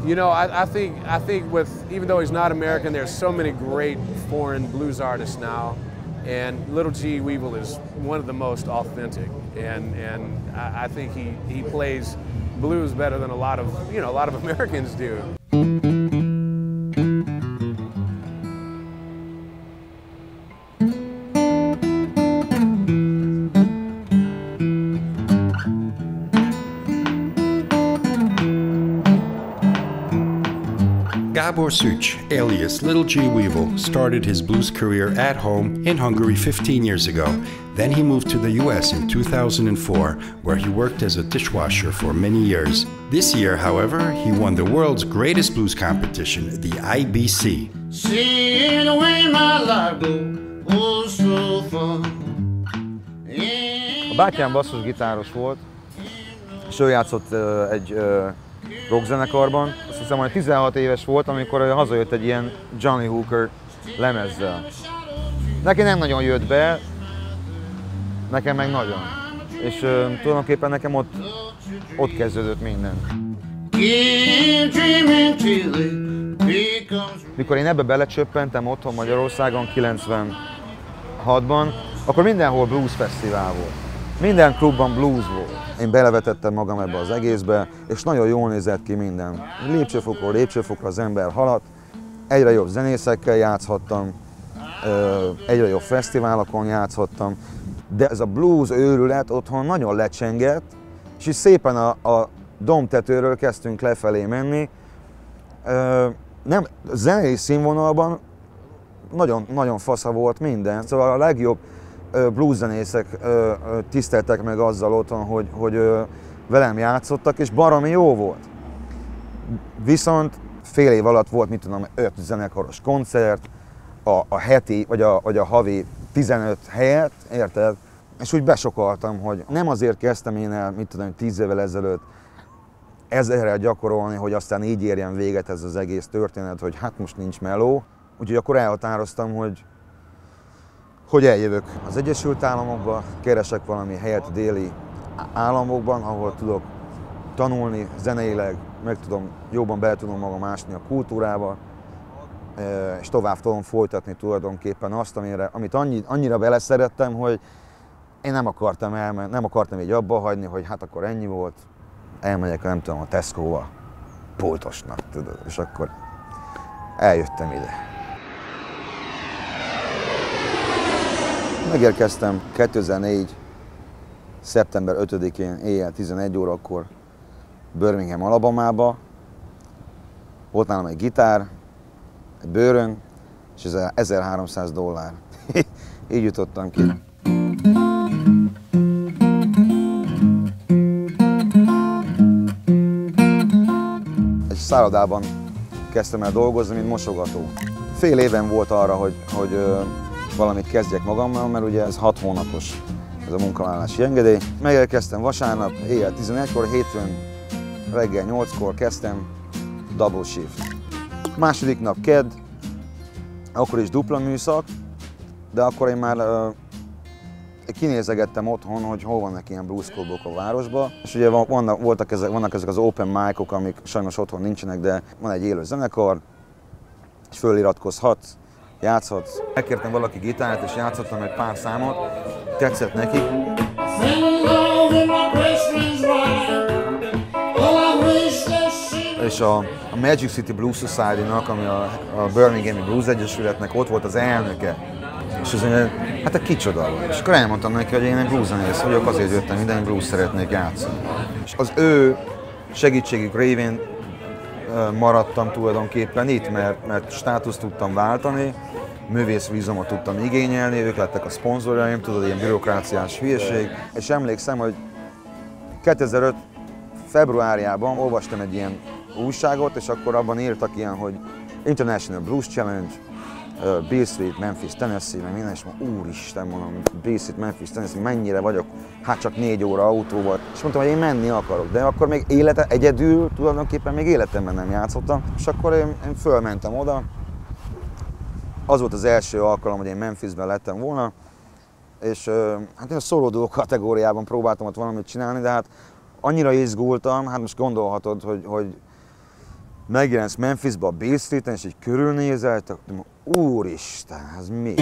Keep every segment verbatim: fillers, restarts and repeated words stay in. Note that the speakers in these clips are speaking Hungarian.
You know, I, I think I think with even though he's not American, there's so many great foreign blues artists now, and Little G Weevil is one of the most authentic, and and I, I think he he plays blues better than a lot of you know a lot of Americans do. Gábor Szűcs, alias Little G Weevil, started his blues career at home in Hungary fifteen years ago. Then he moved to the U S in two thousand four, where he worked as a dishwasher for many years. This year, however, he won the world's greatest blues competition, the I B C. A bátyám basszusgitáros volt, és ő játszott uh, egy uh, rockzenekarban. Azt hiszem, hogy tizenhat éves volt, amikor hazajött egy ilyen Johnny Hooker lemezzel. Neki nem nagyon jött be, nekem meg nagyon. És uh, tulajdonképpen nekem ott, ott kezdődött minden. Mikor én ebbe belecsöppentem otthon Magyarországon kilencvenhatban, akkor mindenhol blues fesztivál volt. Minden klubban blues volt. Én belevetettem magam ebbe az egészbe, és nagyon jól nézett ki minden. Lépcsőfokról lépcsőfokra az ember haladt, egyre jobb zenészekkel játszhattam, egyre jobb fesztiválokon játszhattam, de ez a blues őrület otthon nagyon lecsengett, és így szépen a, a dombtetőről kezdtünk lefelé menni. Nem, zenei színvonalban nagyon, nagyon fasza volt minden, szóval a legjobb blueszenészek tiszteltek meg azzal otthon, hogy, hogy velem játszottak, és baromi jó volt. Viszont fél év alatt volt, mit tudom, öt zenekaros koncert, a, a heti, vagy a, vagy a havi tizenöt helyet, érted? És úgy besokaltam, hogy nem azért kezdtem én el, mit tudom, tíz évvel ezelőtt ezerrel gyakorolni, hogy aztán így érjen véget ez az egész történet, hogy hát most nincs meló. Úgyhogy akkor elhatároztam, hogy hogy eljövök az Egyesült Államokba, keresek valami helyet déli államokban, ahol tudok tanulni zeneileg, meg tudom, jobban bele tudom magam ásni a kultúrába, és tovább tudom folytatni tulajdonképpen azt, amire, amit annyi, annyira beleszerettem, hogy én nem akartam elmenni, nem akartam így abba hagyni, hogy hát akkor ennyi volt, elmegyek, nem tudom, a Tesco-ba pultosnak, tudod, és akkor eljöttem ide. Megérkeztem kétezer-négy. szeptember ötödikén éjjel tizenegy órakor Birmingham, Alabamába. Volt nálam egy gitár, egy bőrön, és ez ezerháromszáz dollár. Így jutottam ki. Egy szállodában kezdtem el dolgozni, mint mosogató. Fél éven volt arra, hogy, hogy valamit kezdjek magammal, mert ugye ez hat hónapos ez a munkavállalási engedély. Megérkeztem vasárnap éjjel tizenegykor, hétfőn reggel nyolckor kezdtem double shift. Második nap kedd, akkor is dupla műszak, de akkor én már uh, kinézegettem otthon, hogy hol vannak ilyen blues klubok a városban. És ugye vannak, voltak ezek, vannak ezek az open mic-ok, amik sajnos otthon nincsenek, de van egy élő zenekar, és föliratkozhatsz, játszhatsz. Megkértem valaki gitárt, és játszottam egy pár számot, tetszett neki. És a, a Magic City Blues Society-nak, ami a, a Birminghami Blues Egyesületnek, ott volt az elnöke. És az mondja, hát a kicsoda volt. És akkor elmondtam neki, hogy én egy blueszenész vagyok, azért jöttem ide, én blues szeretnék játszani. És az ő segítségük révén maradtam tulajdonképpen itt, mert, mert státuszt tudtam váltani, művész vízumot tudtam igényelni, ők lettek a szponzoraim, tudod, ilyen bürokráciás hülyeség. És emlékszem, hogy kétezer-öt februárjában olvastam egy ilyen újságot, és akkor abban írtak ilyen, hogy International Blues Challenge, uh, Beale Street, Memphis, Tennessee, meg minden, és mondom, úristen, mondom, Beale Street, Memphis, Tennessee, mennyire vagyok, hát csak négy óra autóval. És mondtam, hogy én menni akarok, de akkor még élete, egyedül tulajdonképpen még életemben nem játszottam, és akkor én, én fölmentem oda. Az volt az első alkalom, hogy én Memphisben lettem volna, és uh, hát én a szólódó kategóriában próbáltam ott valamit csinálni, de hát annyira izgultam, hát most gondolhatod, hogy, hogy megjelensz Memphisbe a Beale Streeten, és így körülnézel, akkor úristen, ez mi?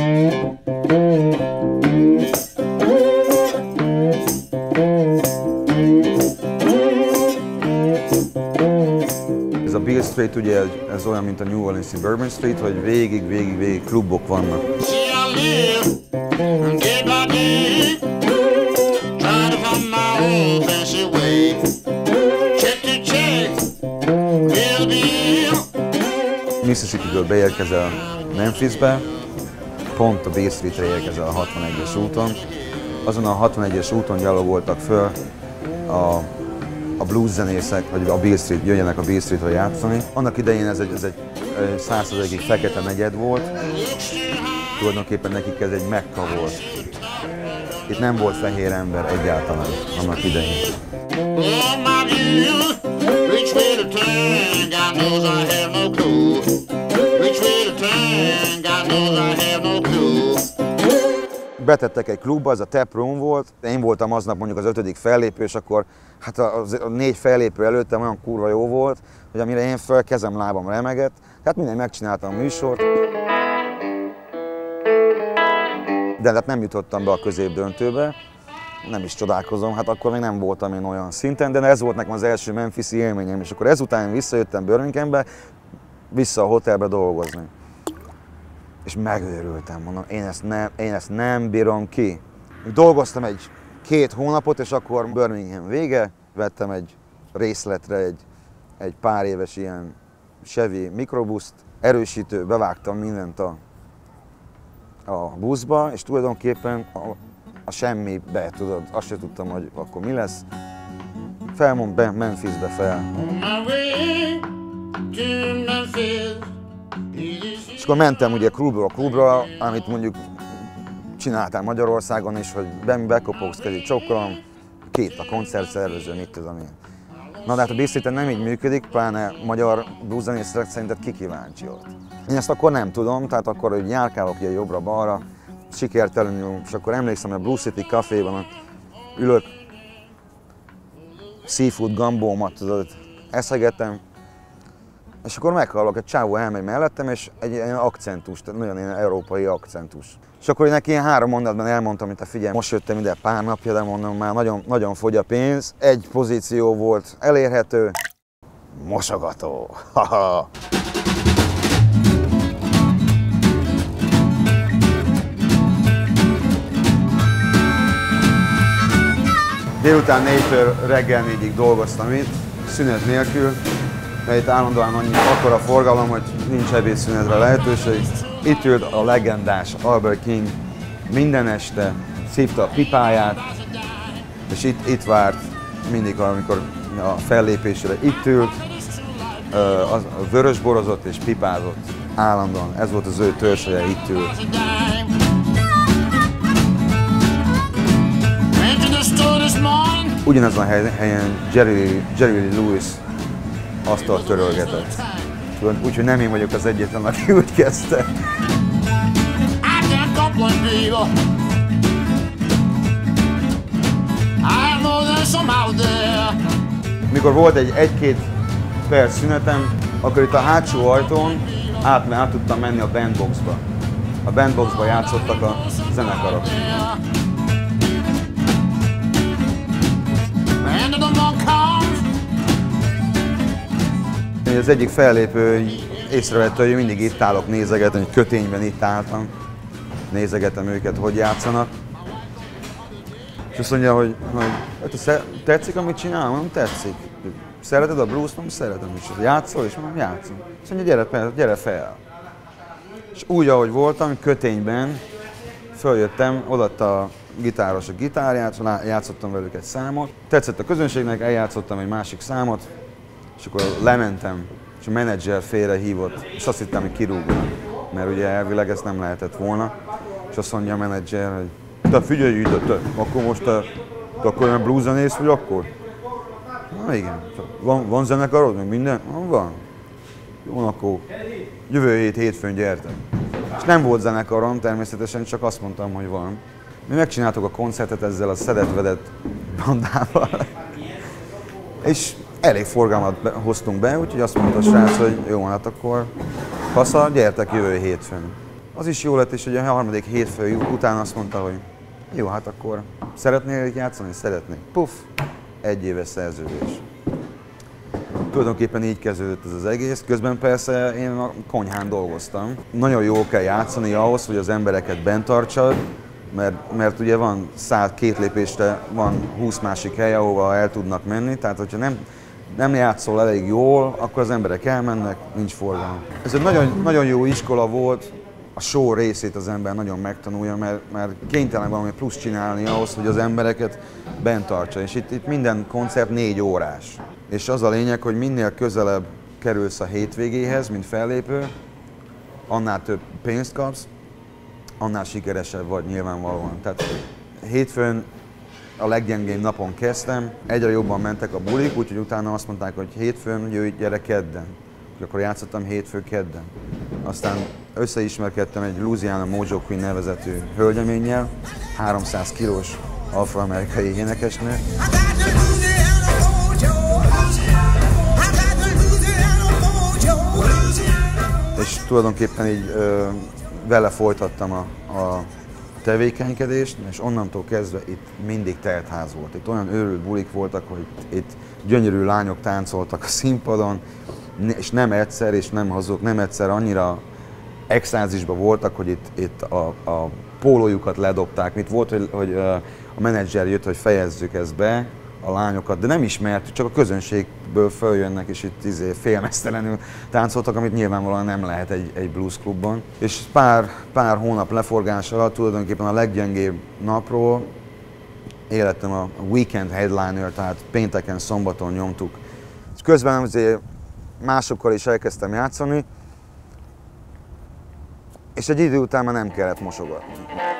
Ez a Beale Street ugye ez olyan, mint a New Orleans-i Bourbon Street, hogy végig, végig, végig klubok vannak. Mississippi-ből beérkezel Memphisbe, pont a Beale Streetre érkezel a hatvanegyes úton. Azon a hatvanegyes úton gyalogoltak föl a, a blues zenészek, hogy a Beale Street, jöjjenek a Beale Streetre játszani. Annak idején ez egy, ez egy száz százalékig fekete negyed volt, tulajdonképpen nekik ez egy Mekka volt. Itt nem volt fehér ember egyáltalán annak idején. Betettek egy klubba, ez a Tap Room volt. Én voltam aznap mondjuk az ötödik fellépő, és akkor hát a, a négy fellépő előttem olyan kurva jó volt, hogy amire én föl, kezem, lábam remegett. Hát minden megcsináltam a műsort. De hát nem jutottam be a középdöntőbe. Nem is csodálkozom, hát akkor még nem voltam én olyan szinten, de ez volt nekem az első Memphis-i élményem, és akkor ezután visszajöttem Birminghambe, vissza a hotelbe dolgozni. És megőrültem, mondom, én ezt nem, én ezt nem bírom ki. Dolgoztam egy két hónapot, és akkor Birmingham vége, vettem egy részletre egy, egy pár éves ilyen Chevy mikrobuszt, erősítő, bevágtam mindent a, a buszba, és tulajdonképpen a, a semmibe, tudod, azt sem tudtam, hogy akkor mi lesz. Felmond be, Memphisbe fel. És akkor mentem ugye klubról klubra, amit mondjuk csináltam Magyarországon is, hogy bekopogsz, kezét csókolom, két a koncertszervező, mit tudom én. Na de hát a Beale Streeten nem így működik, pláne magyar blueszenészek szerinted ki kíváncsi ott. Én ezt akkor nem tudom, tehát akkor hogy járkálok ugye jobbra-balra, sikertelenül, és akkor emlékszem, hogy a Blue City Caféban ülök, seafood gambómat, tudod, eszegetem, és akkor meghallok, egy csávó elmegy mellettem, és egy ilyen akcentus, tehát nagyon ilyen európai akcentus. És akkor neki ilyen három mondatban elmondtam, hogy te figyelj, most jöttem ide pár napja, de mondom, már nagyon, nagyon fogy a pénz. Egy pozíció volt elérhető, mosogató. Haha. Délután négytől reggel négyig dolgoztam itt, szünet nélkül, mert itt állandóan annyi akkora forgalom, hogy nincs ebédszünetre lehetőség. Itt ült a legendás Albert King minden este, szívta a pipáját, és itt, itt várt mindig, amikor a fellépésre itt ült, az vörösborozott és pipázott állandóan. Ez volt az ő törzseje, itt ült. Ugyanazon a helyen Jerry, Jerry Lewis asztalt törölgetett. Úgyhogy nem én vagyok az egyetlen, aki úgy kezdte. Mikor volt egy egy-két perc szünetem, akkor itt a hátsó ajtón át, át tudtam menni a bandboxba. A bandboxba játszottak a zenekarok. Az egyik fellépő észrevette, hogy mindig itt állok, nézegetem, hogy kötényben itt álltam. Nézegetem őket, hogy játszanak. És azt mondja, hogy, hogy tetszik, amit csinálom? Nem tetszik. Szereted a blues-t? Nem szeretem is. Játszol? És mondom, játszom. Azt mondja, gyere, gyere fel. És úgy, ahogy voltam, kötényben följöttem, odaadta a gitáros a gitárját, játszottam velük egy számot. Tetszett a közönségnek, eljátszottam egy másik számot, és akkor lementem, és a menedzser félre hívott, és azt hittem, hogy kirúgom, mert ugye elvileg ezt nem lehetett volna. És azt mondja a menedzser, hogy te figyelj ide, te, akkor most te, te akkor olyan blueszenész vagy akkor? Na igen, van, van zenekarod, meg minden? Van, van. Jó, akkor jövő hét hétfőn gyertek. És nem volt zenekarom, természetesen csak azt mondtam, hogy van. Mi megcsináltuk a koncertet ezzel a szedett-vedett bandával. És elég forgalmat be, hoztunk be, úgyhogy azt mondta a srác, hogy jó, hát akkor fasza, gyertek jövő hétfőn. Az is jó lett, és hogy a harmadik hétfő után azt mondta, hogy jó, hát akkor szeretnél itt játszani? Szeretnék. Puff, egy éves szerződés. Tulajdonképpen így kezdődött ez az egész. Közben persze én a konyhán dolgoztam. Nagyon jól kell játszani ahhoz, hogy az embereket bent tartsad, mert, mert ugye van száz, két lépésre van húsz másik hely, ahova el tudnak menni, tehát hogyha nem, nem játszol elég jól, akkor az emberek elmennek, nincs forgalom. Ez egy nagyon, nagyon jó iskola volt, a show részét az ember nagyon megtanulja, mert, mert kénytelen valami plusz csinálni ahhoz, hogy az embereket bent tartsa. És itt, itt minden koncert négy órás. És az a lényeg, hogy minél közelebb kerülsz a hétvégéhez, mint fellépő, annál több pénzt kapsz, annál sikeresebb vagy nyilvánvalóan. Tehát hétfőn a leggyengébb napon kezdtem, egyre jobban mentek a bulik, úgyhogy utána azt mondták, hogy hétfőn jöjj, gyere kedden. Akkor játszottam hétfő kedden. Aztán összeismerkedtem egy Louisiana Mojo Queen nevezetű hölgyeménnyel, háromszáz kilós afroamerikai énekesnő. És tulajdonképpen így ö, vele folytattam a, a tevékenykedést, és onnantól kezdve itt mindig telt ház volt. Itt olyan őrült bulik voltak, hogy itt gyönyörű lányok táncoltak a színpadon, és nem egyszer, és nem hazug, nem egyszer annyira extázisban voltak, hogy itt, itt a, a pólójukat ledobták. Mit volt, hogy, hogy a menedzser jött, hogy fejezzük ezt be, a lányokat, de nem ismert, csak a közönségből följönnek, és itt izé, félmeztelenül táncoltak, amit nyilvánvalóan nem lehet egy, egy bluesklubban. És pár, pár hónap leforgás alatt tulajdonképpen a leggyengébb napról életem a weekend headliner, tehát pénteken, szombaton nyomtuk. És közben azért másokkal is elkezdtem játszani, és egy idő után már nem kellett mosogatni.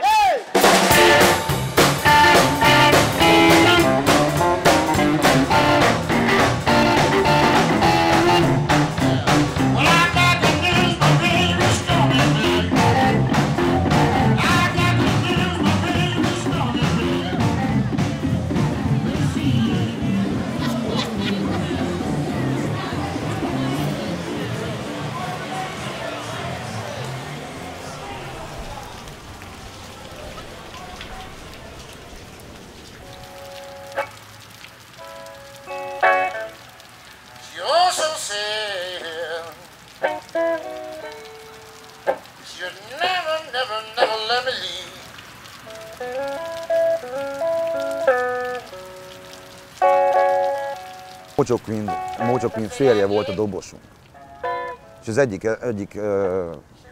Mojo Queen, Mojo Queen férje volt a dobosunk. És az egyik, egyik uh,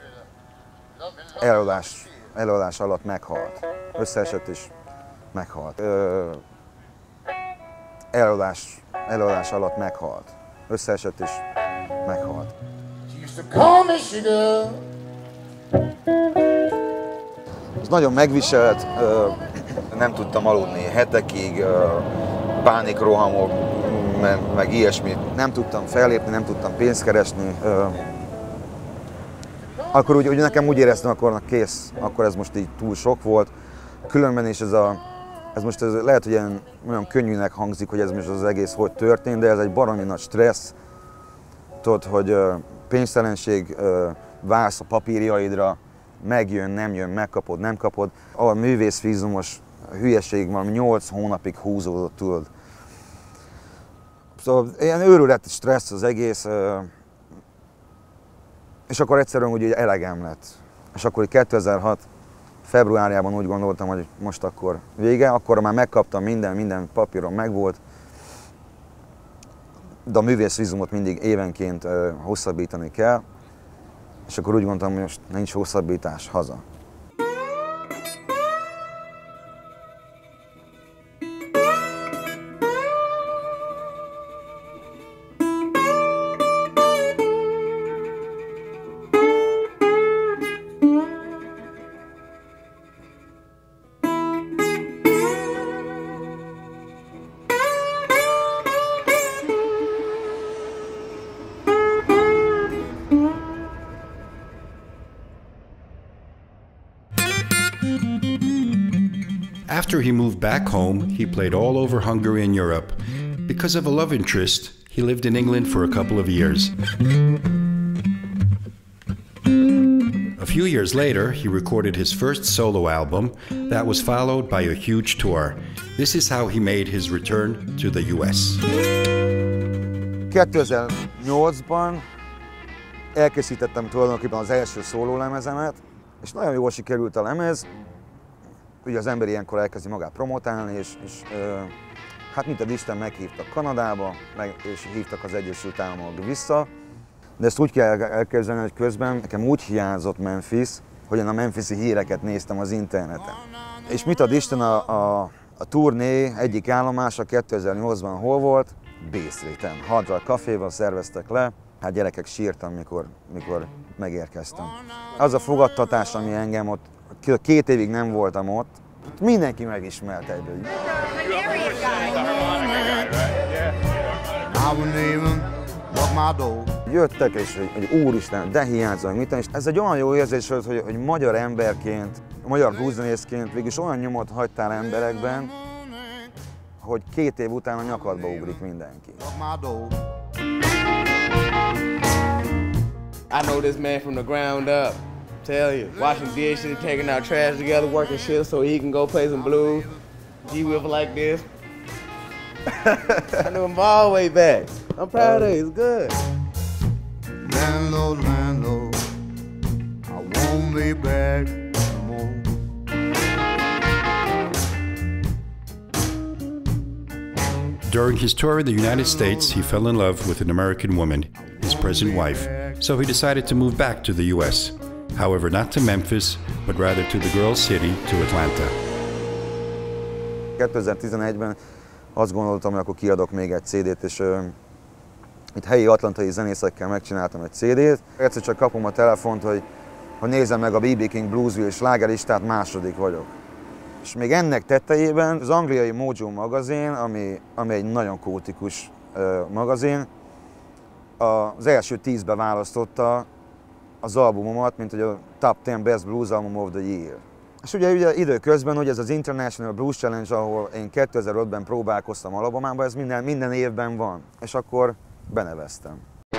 előadás, előadás alatt meghalt. Összeesett és meghalt. Uh, előadás, előadás alatt meghalt. Összeesett és meghalt. Ez nagyon megviselt, uh, nem tudtam aludni hetekig, uh, pánikrohamok, meg, meg ilyesmi. Nem tudtam fellépni, nem tudtam pénzt keresni. Akkor úgy, úgy nekem úgy éreztem, akkor kész, akkor ez most így túl sok volt. Különben is ez a, ez most ez lehet, hogy ilyen, olyan könnyűnek hangzik, hogy ez most az egész hogy történt, de ez egy baromi nagy stressz. Tudod, hogy pénztelenség, vársz a papírjaidra, megjön, nem jön, megkapod, nem kapod. A művészvízumos hülyeség valami nyolc hónapig húzódott, tudod. Szóval ilyen őrület, stressz az egész, és akkor egyszerűen úgy elegem lett. És akkor kétezer-hat februárjában úgy gondoltam, hogy most akkor vége, akkor már megkaptam minden, minden papíron megvolt, de a művészvízumot mindig évenként hosszabbítani kell, és akkor úgy gondoltam, hogy most nincs hosszabbítás, haza. After he moved back home, he played all over Hungary and Europe. Because of a love interest, He lived in England for a couple of years. A few years later, he recorded his first solo album that was followed by a huge tour. This is how he made his return to the U S. kétezer-nyolcban elkészítettem tulajdonképpen az első szólólemezemet, és nagyon jól sikerült a lemez. Ugye az ember ilyenkor elkezdi magát promotálni, és, és ö, hát mint a Isten meghívtak Kanadába, meg, és hívtak az Egyesült Államok vissza. De ezt úgy kell elképzelni, hogy közben nekem úgy hiányzott Memphis, hogy én a memphisi híreket néztem az interneten. És mit ad Isten, a, a, a turné egyik állomása kétezer-nyolcban hol volt? Bay Streeten. Hard Rock Caféban szerveztek le. Hát gyerekek, sírtam, mikor, mikor megérkeztem. Az a fogadtatás, ami engem ott, két évig nem voltam ott, mindenki megismert egyből. Jöttek, és hogy, hogy úristen, de hiányzom, mit és ez egy olyan jó érzés volt, hogy, hogy magyar emberként, magyar blueszenészként végülis olyan nyomot hagytál emberekben, hogy két év után a nyakadba ugrik mindenki. I know this man from the ground up. Tell you, washing dishes, taking out trash together, working shifts so he can go play some blues. G Weevil like this. I knew him all the way back. I'm proud of it. It's good. Landlord, landlord, I won't be back no more. During his tour in the United States, he fell in love with an American woman, his present wife, so he decided to move back to the U S. However, not to Memphis, but rather to the Girl City, to Atlanta. kétezer-tizenegyben azt gondoltam, hogy akkor kiadok még egy cé dét, és uh, itt helyi atlantai zenészekkel megcsináltam egy cé dét. Egyszer csak kapom a telefont, hogy, hogy nézem meg a bé bé King Bluesville slágerlistát, második vagyok. És még ennek tetejében az angliai Mojo magazin, ami, ami egy nagyon kultikus uh, magazin, az első tízbe választotta az albumomat, mint hogy a Top ten Best Blues Album of the Year. És ugye, ugye időközben, hogy ez az International Blues Challenge, ahol én kétezer-ötben próbálkoztam Alabamában, ez minden, minden évben van. És akkor beneveztem.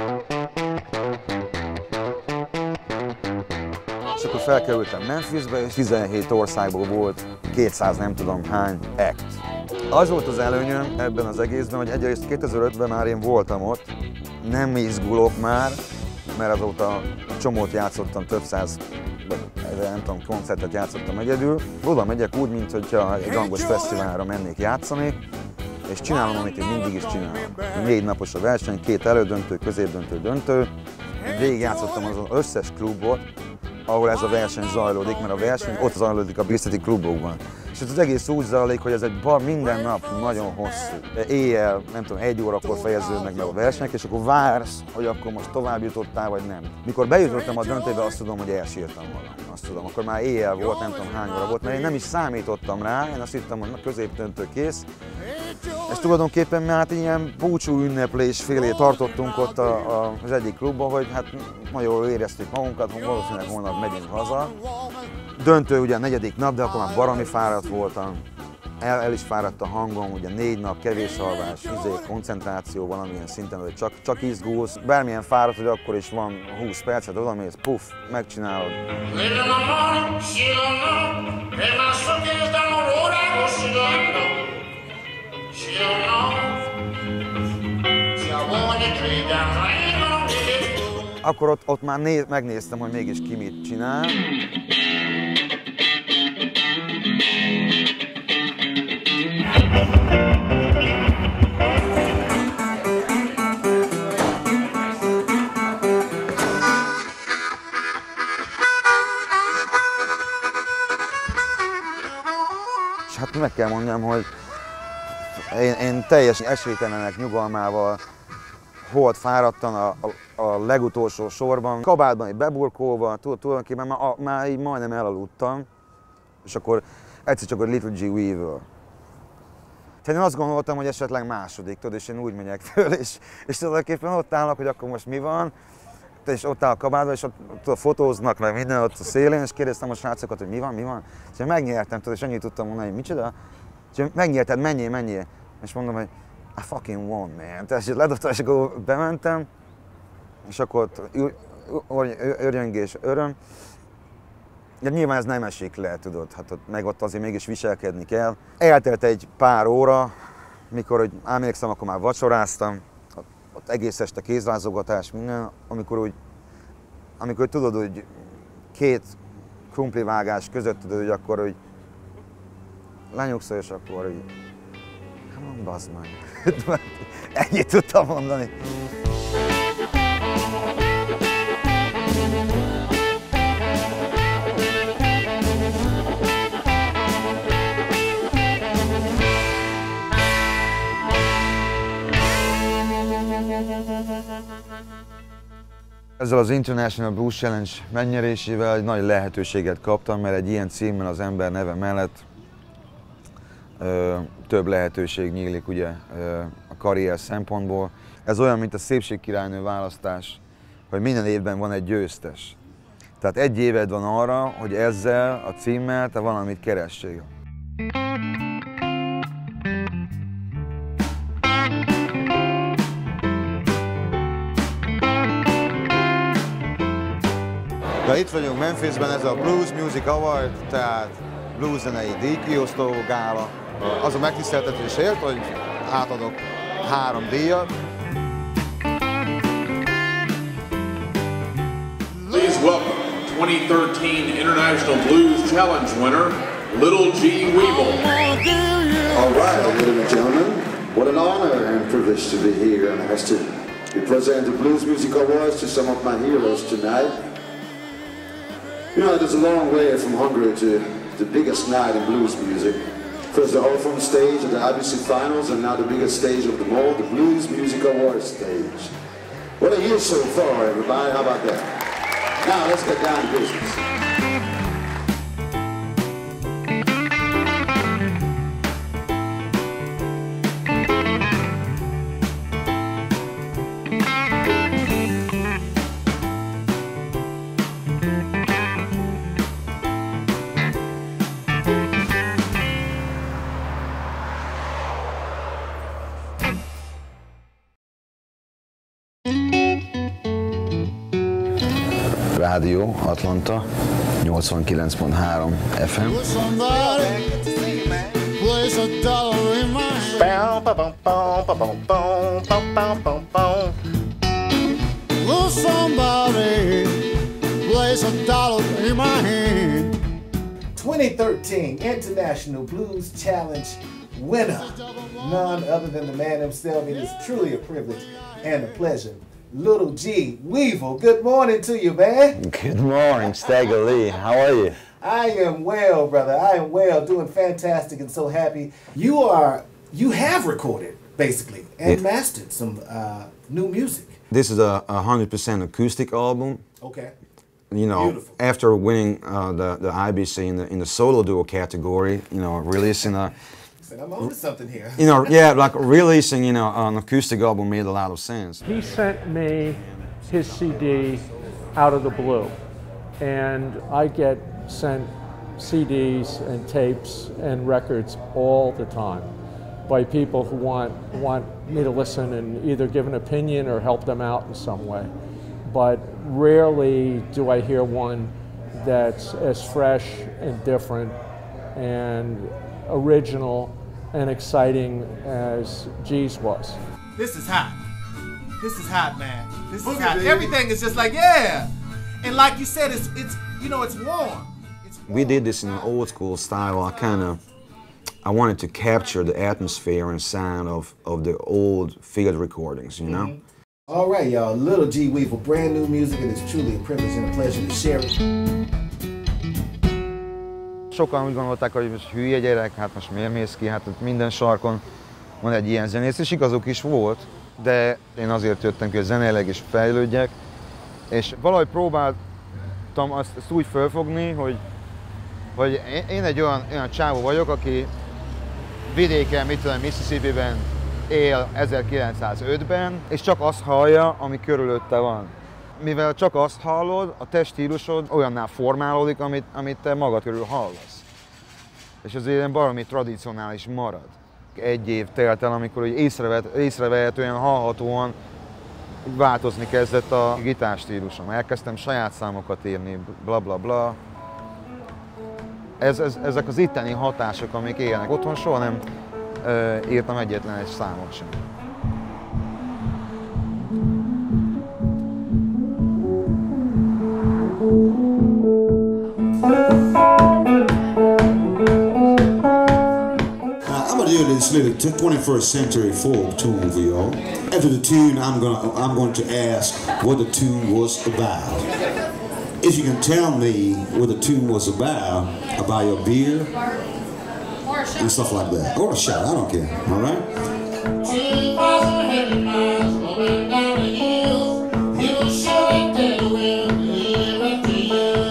És akkor felkerültem Memphisbe, és tizenhét országból volt kétszáz nem tudom hány act. Az volt az előnyöm ebben az egészben, hogy egyrészt kétezer-ötben már én voltam ott, nem izgulok már, mert azóta csomót játszottam, több száz, nem tudom, koncertet játszottam egyedül. Oda megyek úgy, mintha egy hangos fesztiválra mennék játszani, és csinálom, amit én mindig is csinálom. Négy napos a verseny, két elődöntő, középdöntő, döntő. Végig játszottam az összes klubot, ahol ez a verseny zajlódik, mert a verseny ott zajlódik a Bay City klubokban. És ez az egész úgy zajlik, hogy ez egy bar minden nap nagyon hosszú. Éjjel, nem tudom, egy órakor fejeződnek meg a versenyek, és akkor vársz, hogy akkor most tovább jutottál, vagy nem. Mikor bejutottam a döntőbe, azt tudom, hogy elsírtam valami. Azt tudom, akkor már éjjel volt, nem tudom hány óra volt, mert én nem is számítottam rá, én azt hittem, hogy középdöntő kész. És tulajdonképpen már hát ilyen búcsú ünneplés félé tartottunk ott a, a, az egyik klubban, hogy hát nagyon jól éreztük magunkat, hogy valószínűleg holnap megyünk haza. Döntő ugye a negyedik nap, de akkor már baromi fáradt voltam. El, el is fáradt a hangom, ugye négy nap, kevés alvás, izé, koncentráció valamilyen szinten, hogy csak, csak izgulsz. Bármilyen fáradt, hogy akkor is van húsz percet, odamész, puff, megcsinálod. Akkor ott, ott már néz, megnéztem, hogy mégis ki mit csinál. És hát meg kell mondjam, hogy én, én teljesen esélytelenek nyugalmával, holt fáradtan a, a, a legutolsó sorban, kabátban így beburkolva, tulajdonképpen már, már így majdnem elaludtam, és akkor egyszer csak a Little G Weevil. Tehát én azt gondoltam, hogy esetleg második, tudod, és én úgy megyek föl, és, és tulajdonképpen ott állnak, hogy akkor most mi van, és ott áll a kabátban, és ott, ott fotóznak, meg minden ott a szélén, és kérdeztem a srácokat, hogy mi van, mi van, és én megnyertem, tudod, és annyit tudtam mondani, hogy micsoda, és megnyerted, menjél, menjél, és mondom, hogy I fucking won, man. Tehát ledobtam, és akkor bementem, és akkor ott örjöngés, öröm. De nyilván ez nem esik le, tudod, hát ott, meg ott azért mégis viselkedni kell. Eltelt egy pár óra, mikor, hogy emlékszem, akkor már vacsoráztam, ott, ott egész este kézrázogatás, minden, amikor úgy, amikor tudod, hogy két krumplivágás között tudod, hogy akkor, hogy lenyugszol, és akkor, hogy hát bazd meg. Ennyit tudtam mondani. Ezzel az International Blues Challenge megnyerésével egy nagy lehetőséget kaptam, mert egy ilyen címmel az ember neve mellett ö, több lehetőség nyílik ugye ö, a karrier szempontból. Ez olyan, mint a szépségkirálynő választás, hogy minden évben van egy győztes. Tehát egy éved van arra, hogy ezzel a címmel te valamit keressél. De itt vagyunk Memphisben, ez a Blues Music Award, tehát blues zenei díjkiosztó gála. Az a megtiszteltetésért, hogy átadok három díjat. Please welcome twenty thirteen International Blues Challenge winner, Little G Weevil. All right, ladies and gentlemen, what an honor and privilege to be here and asked to be present the Blues Music Awards to some of my heroes tonight. You know, there's a long way from Hungary to the biggest night in blues music. First the Hawthorne stage of the I B C finals, and now the biggest stage of them all, the Blues Music Awards stage. What a year so far, everybody. How about that? Now let's get down to business. Rádió Atlanta, nyolcvankilenc pont három ef em. twenty thirteen International Blues Challenge winner, none other than the man himself. It is truly a privilege and a pleasure. Little G Weevil, good morning to you, man. Good morning, Stagger Lee. How are you? I am well, brother. I am well, doing fantastic and so happy. You are, you have recorded, basically, and yeah. mastered some uh, new music. This is a one hundred percent acoustic album. Okay. You know, Beautiful. After winning uh, the, the I B C in the, in the solo duo category, you know, releasing a... I'm on to something here. You know, yeah, like releasing, you know, an acoustic album made a lot of sense. He sent me his C D out of the blue, and I get sent C Ds and tapes and records all the time by people who want want me to listen and either give an opinion or help them out in some way. But rarely do I hear one that's as fresh and different and original and exciting as G's was. This is hot. This is hot, man. This is hot. Everything is just like, yeah. And like you said, it's, it's you know, it's warm. It's warm. We did this in an old school style. I kind of, I wanted to capture the atmosphere and sound of, of the old field recordings, you know? Mm-hmm. All right, y'all. Little G Weevil, brand new music, and it's truly a privilege and a pleasure to share it. Sokan úgy gondolták, hogy most hülye gyerek, hát most miért mész ki, hát minden sarkon van egy ilyen zenész, és igazuk is volt, de én azért jöttem ki, hogy zeneileg is fejlődjek, és valahogy próbáltam azt, azt úgy felfogni, hogy, hogy én egy olyan, olyan csávó vagyok, aki vidéken, mit tudom, Mississippi-ben él ezerkilencszázötben, és csak azt hallja, ami körülötte van. Mivel csak azt hallod, a te stílusod olyanná formálódik, amit, amit te magad körül hallasz. És azért ilyen baromi tradicionális marad. Egy év telt el, amikor észrevet, észrevehetően, hallhatóan változni kezdett a gitárstílusom. Elkezdtem saját számokat írni, bla bla bla. Ez, ez, ezek az itteni hatások, amik élnek. Otthon soha nem ö, írtam egyetlen egy számot sem. This little twenty-first century folk tune for y'all. After the tune, I'm gonna I'm going to ask what the tune was about. If you can tell me what the tune was about, about your beer and stuff like that, or a shot, I don't care. All right. two thousand heavy miles rolling down the hill. He will surely tell you where he left the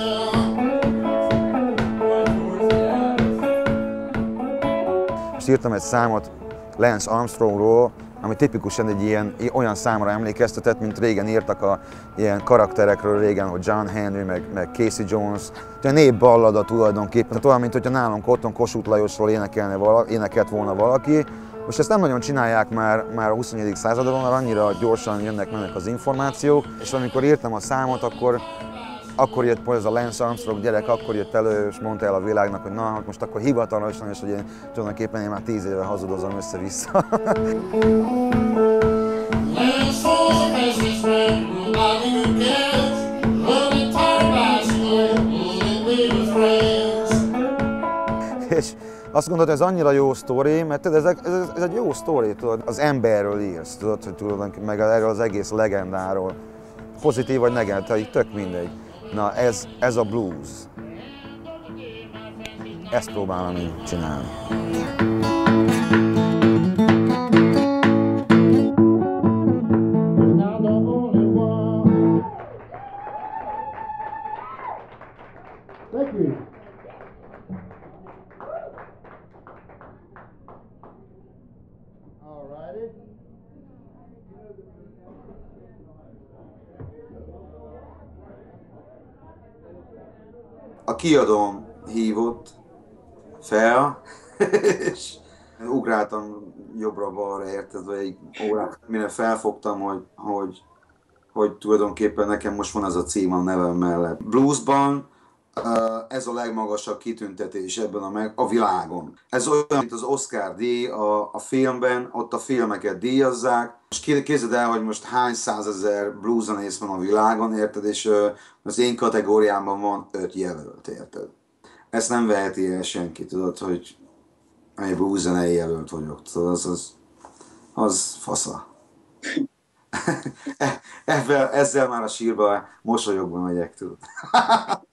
Most írtam egy számot Lance Armstrongról, ami tipikusan egy ilyen, olyan számra emlékeztetett, mint régen írtak a ilyen karakterekről régen, hogy John Hahn, meg, meg Casey Jones. A népballada tulajdonképpen, tehát olyan, mint hogyha nálunk otthon Kossuth Lajosról énekelne vala, énekelt volna valaki. Most ezt nem nagyon csinálják már, már a huszonegyedik században, mert annyira gyorsan jönnek-mennek az információk, és amikor írtam a számot, akkor Akkor jött ez a Lance Armstrong gyerek, akkor jött elő, és mondta el a világnak, hogy na, most akkor hivatalosan, és hogy én tulajdonképpen én már tíz éve hazudozom össze-vissza. És azt gondolod, ez annyira jó sztori, mert ez, ez, ez egy jó sztori, tudod, az emberről írsz, tudod, hogy tudod, meg erről az egész legendáról. Pozitív vagy negatív, tök mindegy. Na, ez, ez a blues. Ezt próbálom én csinálni. A kiadóm hívott fel, és ugráltam jobbra-balra, érted, vagy egy órát, mire felfogtam, hogy, hogy, hogy tulajdonképpen nekem most van ez a cím a nevem mellett. Bluesban ez a legmagasabb kitüntetés ebben a, meg, a világon. Ez olyan, mint az Oscar díj a, a filmben, ott a filmeket díjazzák. Most képzeld el, hogy most hány százezer blueszenész van a világon, érted, és az én kategóriámban van öt jelölt, érted. Ezt nem veheti el senki, tudod, hogy egy blueszenei jelölt vagyok, tudod, az, az, az fasza. Ezzel, ezzel már a sírba mosolyogva megyek, tudod.